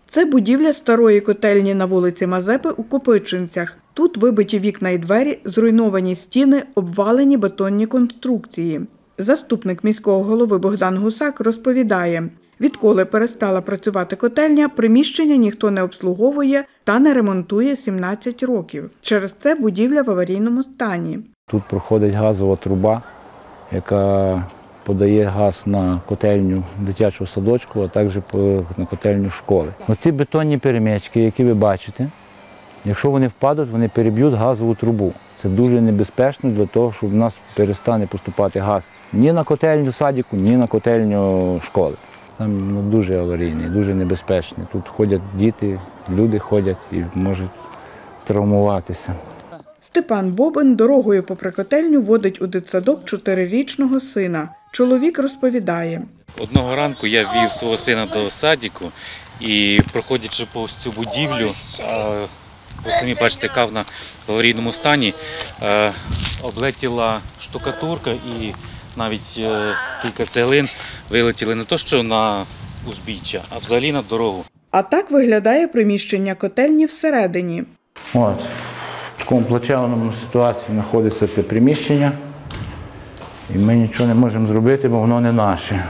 Це будівля старої котельні на вулиці Мазепи у Копичинцях. Тут вибиті вікна і двері, зруйновані стіни, обвалені бетонні конструкції. Заступник міського голови Богдан Гусак розповідає, відколи перестала працювати котельня, приміщення ніхто не обслуговує та не ремонтує 17 років. Через це будівля в аварійному стані. Тут проходить газова труба, яка подає газ на котельню дитячого садочку, а також на котельню школи. Оці бетонні перемички, які ви бачите, якщо вони впадуть, вони переб'ють газову трубу. Це дуже небезпечно для того, щоб в нас перестане поступати газ ні на котельню садику, ні на котельню школи. Там дуже аварійний, дуже небезпечний. Тут ходять діти, люди ходять і можуть травмуватися. Степан Бобин дорогою попри котельню водить у дитсадок 4-річного сина. Чоловік розповідає. Одного ранку я вів свого сина до садику і, проходячи повз цю будівлю, ви самі бачите, яка вона в аварійному стані, облетіла штукатурка і навіть кілька цеглин вилетіли не то що на узбіччя, а взагалі на дорогу. А так виглядає приміщення котельні всередині. От, в такому плачевному ситуації знаходиться це приміщення, і ми нічого не можемо зробити, бо воно не наше.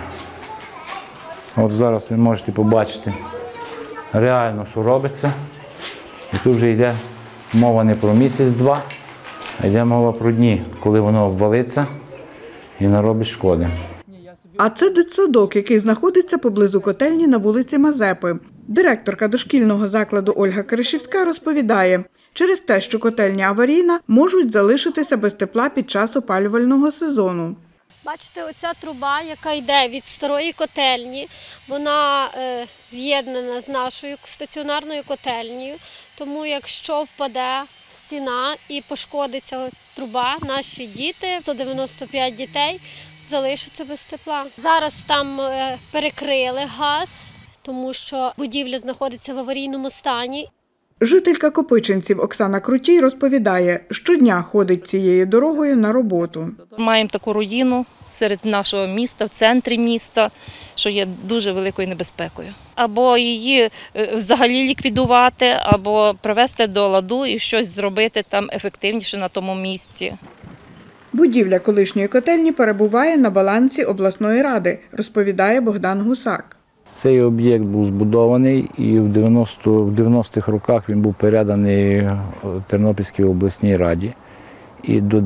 От зараз ви можете побачити реально, що робиться. І тут вже йде мова не про місяць-два, а йде мова про дні, коли воно обвалиться і наробить шкоди. А це дитсадок, який знаходиться поблизу котельні на вулиці Мазепи. Директорка дошкільного закладу Ольга Кришівська розповідає, через те, що котельня аварійна, можуть залишитися без тепла під час опалювального сезону. Бачите, оця труба, яка йде від старої котельні, вона з'єднана з нашою стаціонарною котельнею, тому якщо впаде стіна і пошкодиться труба, наші діти, 195 дітей, залишаться без тепла. Зараз там перекрили газ, тому що будівля знаходиться в аварійному стані. Жителька Копичинців Оксана Крутій розповідає, щодня ходить цією дорогою на роботу. Маємо таку руїну серед нашого міста, в центрі міста, що є дуже великою небезпекою. Або її взагалі ліквідувати, або привести до ладу і щось зробити там ефективніше на тому місці. Будівля колишньої котельні перебуває на балансі обласної ради, розповідає Богдан Гусак. Цей об'єкт був збудований і в 90-х роках він був переданий Тернопільській обласній раді. І до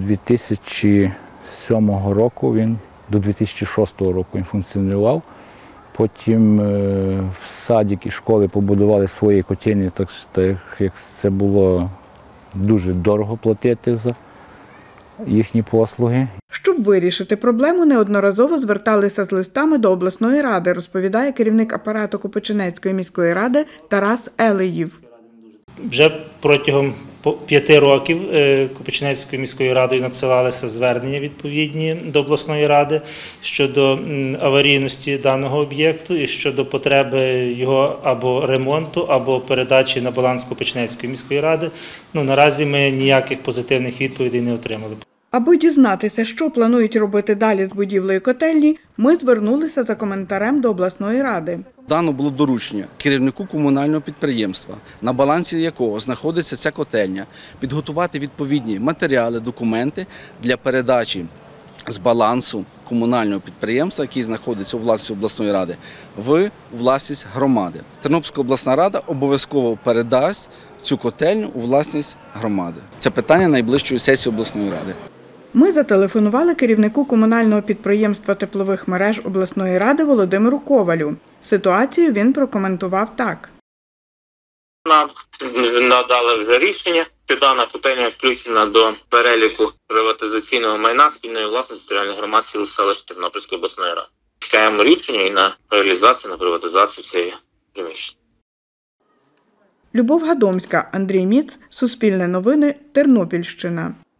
2007 року до 2006 року він функціонував. Потім в садик і школи побудували свої котельні, так як це було дуже дорого платити за їхні послуги. Щоб вирішити проблему, неодноразово зверталися з листами до обласної ради, розповідає керівник апарату Копичинецької міської ради Тарас Елеїв. Вже протягом 5 років Копичинецькою міською радою надсилалися звернення відповідні до обласної ради щодо аварійності даного об'єкту і щодо потреби його або ремонту, або передачі на баланс Копичинецької міської ради. Наразі ми ніяких позитивних відповідей не отримали. Аби дізнатися, що планують робити далі з будівлею котельні, ми звернулися за коментарем до обласної ради. Дано було доручення керівнику комунального підприємства, на балансі якого знаходиться ця котельня, підготувати відповідні матеріали, документи для передачі з балансу комунального підприємства, який знаходиться у власності обласної ради, в власність громади. Тернопільська обласна рада обов'язково передасть цю котельню у власність громади. Це питання найближчої сесії обласної ради. Ми зателефонували керівнику комунального підприємства теплових мереж обласної ради Володимиру Ковалю. Ситуацію він прокоментував так. Нам надали вже рішення, що дана котельня включена до переліку приватизаційного майна спільної власності територіальних громад сіл селищ Тернопільської обласної ради. Чекаємо рішення і на реалізацію, на приватизацію цієї приміщення. Любов Гадомська, Андрій Міц, Суспільне новини, Тернопільщина.